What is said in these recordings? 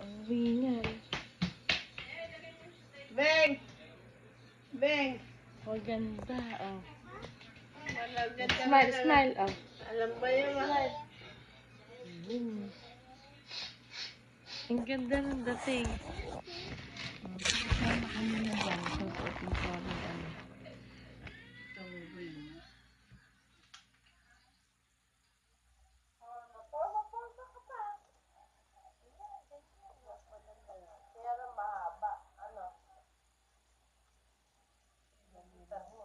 Ringan. Beng! Beng! Maganda, oh. Malaganda Smile, smile, oh. Alam ba yun, mahal? Ang ganda ng dating. Kasama kami na dyan. Susuot mo ko ng ano. Kaya lang mahaba. Ano? Ganda mo.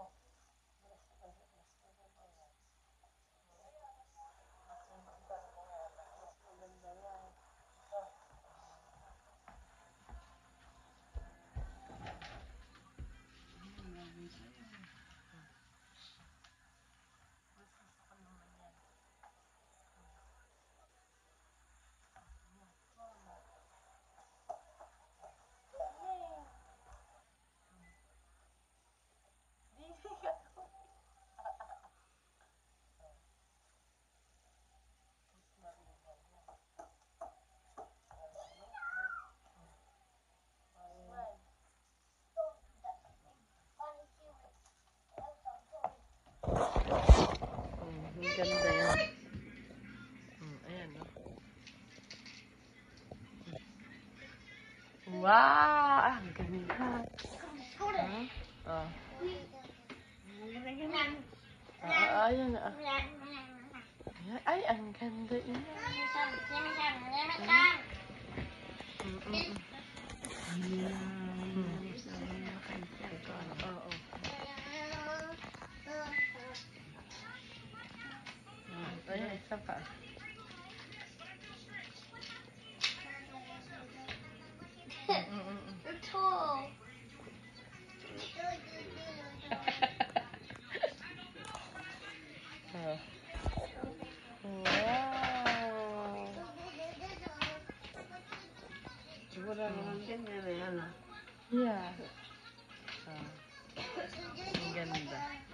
Ang ganda yan. Ayan, no? Wow! Ang ganda. Oh. Ayan, ay, ang ganda yun. Ayan, isa pa. Wow! Wala naman ganyan, ano? Yeah. Ang ganda.